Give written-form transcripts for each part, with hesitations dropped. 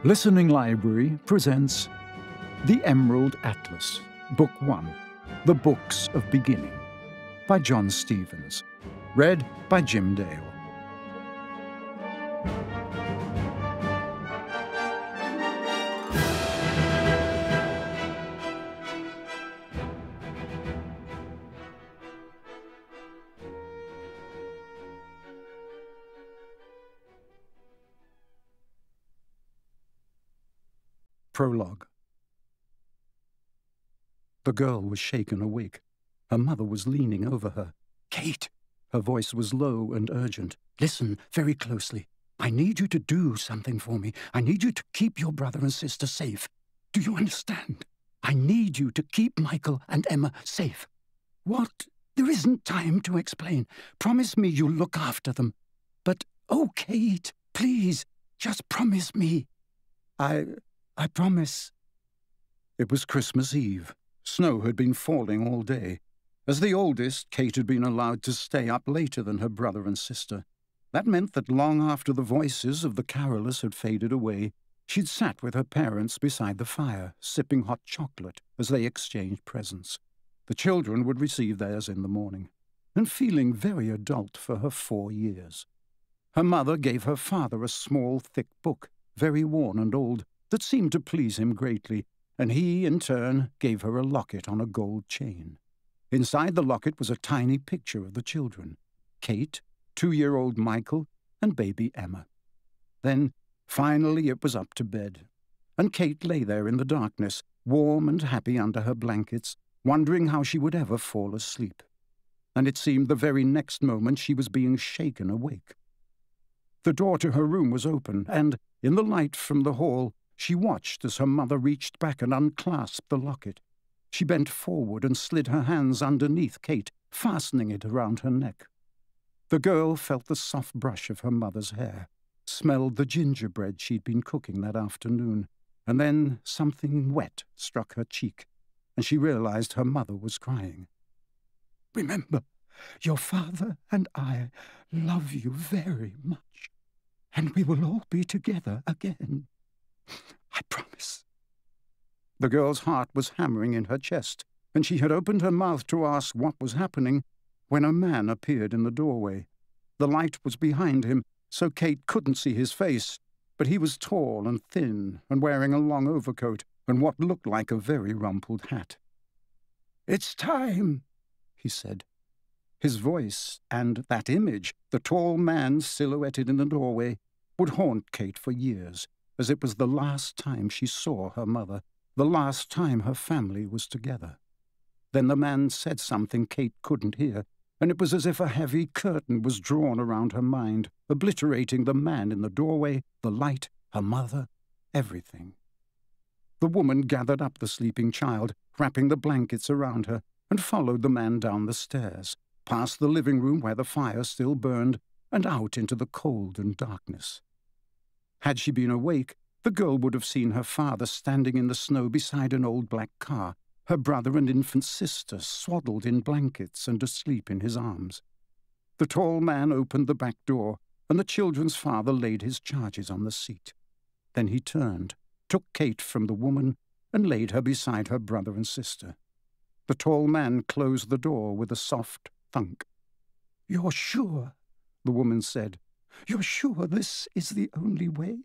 Listening Library presents The Emerald Atlas, Book 1, The Books of Beginning, by John Stevens, read by Jim Dale. Prologue. The girl was shaken awake. Her mother was leaning over her. "Kate!" Her voice was low and urgent. "Listen very closely. I need you to do something for me. I need you to keep your brother and sister safe. Do you understand? I need you to keep Michael and Emma safe." "What? There isn't time to explain. Promise me you'll look after them." "But, oh, Kate, please, just promise me." I promise." It was Christmas Eve. Snow had been falling all day. As the oldest, Kate had been allowed to stay up later than her brother and sister. That meant that long after the voices of the carolers had faded away, she'd sat with her parents beside the fire, sipping hot chocolate as they exchanged presents. The children would receive theirs in the morning, and feeling very adult for her 4 years. Her mother gave her father a small, thick book, very worn and old, that seemed to please him greatly, and he, in turn, gave her a locket on a gold chain. Inside the locket was a tiny picture of the children: Kate, 2-year-old Michael, and baby Emma. Then, finally, it was up to bed, and Kate lay there in the darkness, warm and happy under her blankets, wondering how she would ever fall asleep. And it seemed the very next moment she was being shaken awake. The door to her room was open, and, in the light from the hall, she watched as her mother reached back and unclasped the locket. She bent forward and slid her hands underneath Kate, fastening it around her neck. The girl felt the soft brush of her mother's hair, smelled the gingerbread she'd been cooking that afternoon, and then something wet struck her cheek, and she realized her mother was crying. "Remember, your father and I love you very much, and we will all be together again. I promise." The girl's heart was hammering in her chest, and she had opened her mouth to ask what was happening when a man appeared in the doorway. The light was behind him, so Kate couldn't see his face, but he was tall and thin and wearing a long overcoat and what looked like a very rumpled hat. "It's time," he said. His voice and that image, the tall man silhouetted in the doorway, would haunt Kate for years, as it was the last time she saw her mother, the last time her family was together. Then the man said something Kate couldn't hear, and it was as if a heavy curtain was drawn around her mind, obliterating the man in the doorway, the light, her mother, everything. The woman gathered up the sleeping child, wrapping the blankets around her, and followed the man down the stairs, past the living room where the fire still burned, and out into the cold and darkness. Had she been awake, the girl would have seen her father standing in the snow beside an old black car, her brother and infant sister swaddled in blankets and asleep in his arms. The tall man opened the back door, and the children's father laid his charges on the seat. Then he turned, took Kate from the woman, and laid her beside her brother and sister. The tall man closed the door with a soft thunk. "You're sure?" the woman said. "You're sure this is the only way?"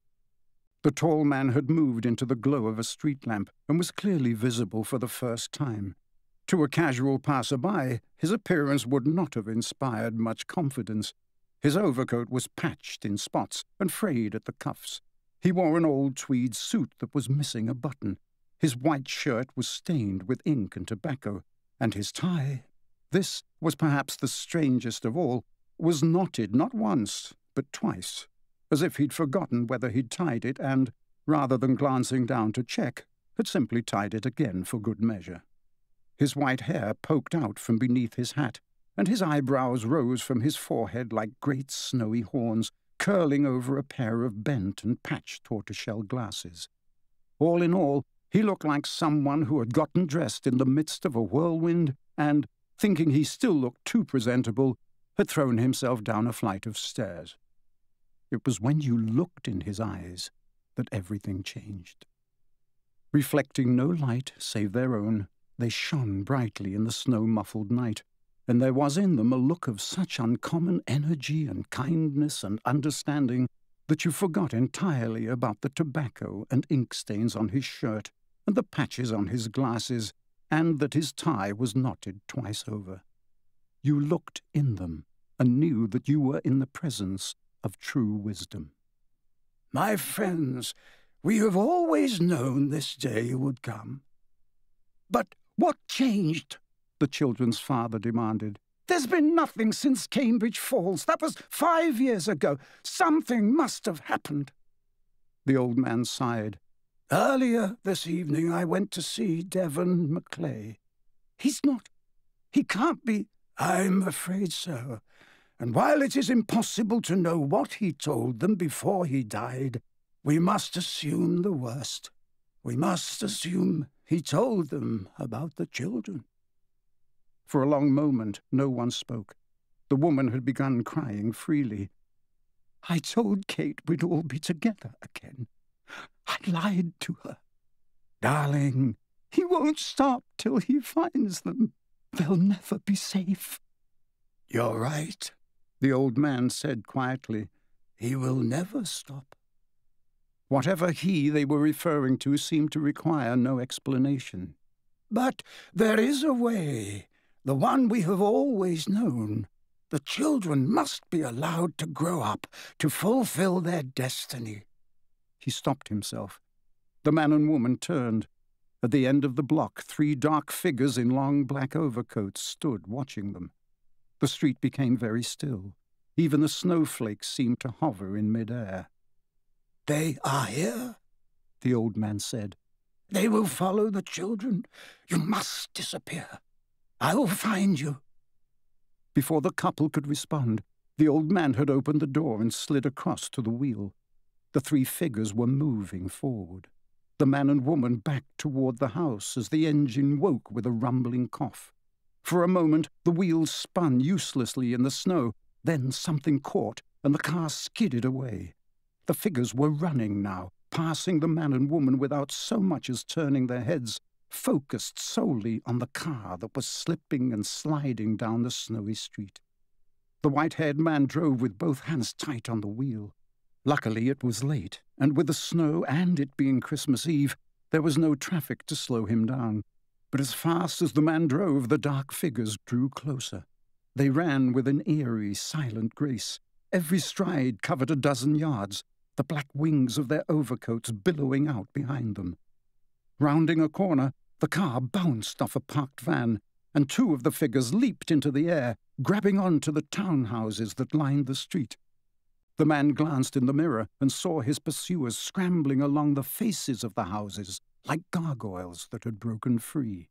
The tall man had moved into the glow of a street lamp and was clearly visible for the first time. To a casual passerby, his appearance would not have inspired much confidence. His overcoat was patched in spots and frayed at the cuffs. He wore an old tweed suit that was missing a button. His white shirt was stained with ink and tobacco, and his tie, this was perhaps the strangest of all, was knotted not once, but twice, as if he'd forgotten whether he'd tied it and, rather than glancing down to check, had simply tied it again for good measure. His white hair poked out from beneath his hat, and his eyebrows rose from his forehead like great snowy horns, curling over a pair of bent and patched tortoiseshell glasses. All in all, he looked like someone who had gotten dressed in the midst of a whirlwind and, thinking he still looked too presentable, had thrown himself down a flight of stairs. It was when you looked in his eyes that everything changed. Reflecting no light save their own, they shone brightly in the snow-muffled night, and there was in them a look of such uncommon energy and kindness and understanding that you forgot entirely about the tobacco and ink stains on his shirt and the patches on his glasses, and that his tie was knotted twice over. You looked in them and knew that you were in the presence of true wisdom. My friends, we have always known this day would come. But what changed? The children's father demanded. There's been nothing since Cambridge Falls. That was 5 years ago. Something must have happened. The old man sighed. Earlier this evening I went to see Devon Maclay. He can't be. I'm afraid so. And while it is impossible to know what he told them before he died, we must assume the worst. We must assume he told them about the children. For a long moment, no one spoke. The woman had begun crying freely. I told Kate we'd all be together again. I lied to her. Darling, he won't stop till he finds them. They'll never be safe. You're right, the old man said quietly. He will never stop. Whatever he they were referring to seemed to require no explanation. But there is a way, the one we have always known. The children must be allowed to grow up, to fulfill their destiny. He stopped himself. The man and woman turned. At the end of the block, 3 dark figures in long black overcoats stood watching them. The street became very still. Even the snowflakes seemed to hover in mid-air. They are here, the old man said. They will follow the children. You must disappear. I will find you. Before the couple could respond, the old man had opened the door and slid across to the wheel. The 3 figures were moving forward. The man and woman backed toward the house as the engine woke with a rumbling cough. For a moment, the wheels spun uselessly in the snow. Then something caught, and the car skidded away. The figures were running now, passing the man and woman without so much as turning their heads, focused solely on the car that was slipping and sliding down the snowy street. The white-haired man drove with both hands tight on the wheel. Luckily, it was late, and with the snow and it being Christmas Eve, there was no traffic to slow him down. But as fast as the man drove, the dark figures drew closer. They ran with an eerie, silent grace. Every stride covered a dozen yards, the black wings of their overcoats billowing out behind them. Rounding a corner, the car bounced off a parked van, and 2 of the figures leaped into the air, grabbing onto the townhouses that lined the street. The man glanced in the mirror and saw his pursuers scrambling along the faces of the houses, like gargoyles that had broken free.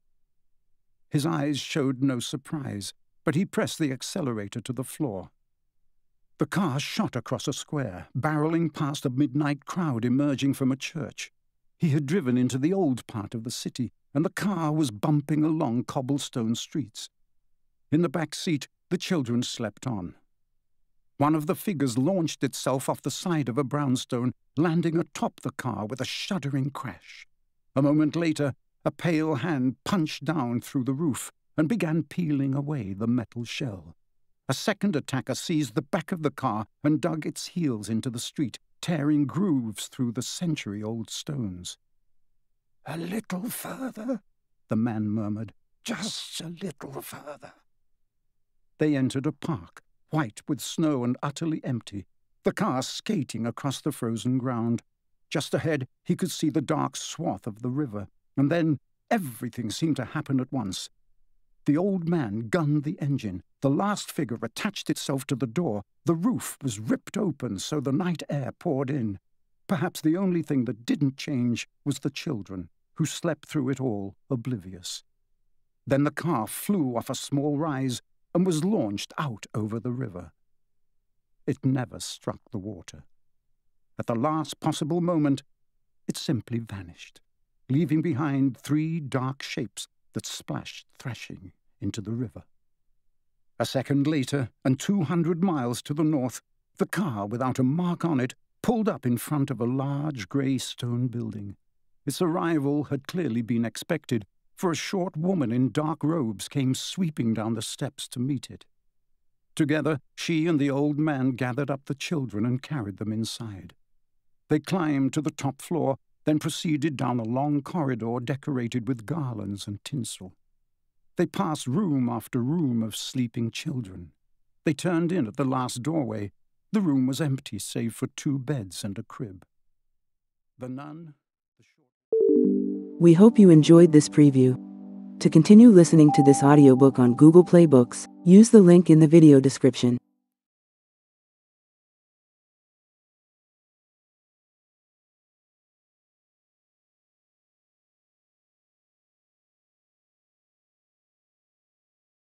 His eyes showed no surprise, but he pressed the accelerator to the floor. The car shot across a square, barreling past a midnight crowd emerging from a church. He had driven into the old part of the city, and the car was bumping along cobblestone streets. In the back seat, the children slept on. One of the figures launched itself off the side of a brownstone, landing atop the car with a shuddering crash. A moment later, a pale hand punched down through the roof and began peeling away the metal shell. A second attacker seized the back of the car and dug its heels into the street, tearing grooves through the century-old stones. "A little further," the man murmured. "Just a little further." They entered a park, white with snow and utterly empty, the car skating across the frozen ground. Just ahead, he could see the dark swath of the river, and then everything seemed to happen at once. The old man gunned the engine. The last figure attached itself to the door. The roof was ripped open so the night air poured in. Perhaps the only thing that didn't change was the children, who slept through it all, oblivious. Then the car flew off a small rise and was launched out over the river. It never struck the water. At the last possible moment, it simply vanished, leaving behind 3 dark shapes that splashed thrashing into the river. A second later, and 200 miles to the north, the car, without a mark on it, pulled up in front of a large grey stone building. Its arrival had clearly been expected, for a short woman in dark robes came sweeping down the steps to meet it. Together, she and the old man gathered up the children and carried them inside. They climbed to the top floor, then proceeded down a long corridor decorated with garlands and tinsel. They passed room after room of sleeping children. They turned in at the last doorway. The room was empty save for 2 beds and a crib. The nun... We hope you enjoyed this preview. To continue listening to this audiobook on Google Play Books, use the link in the video description.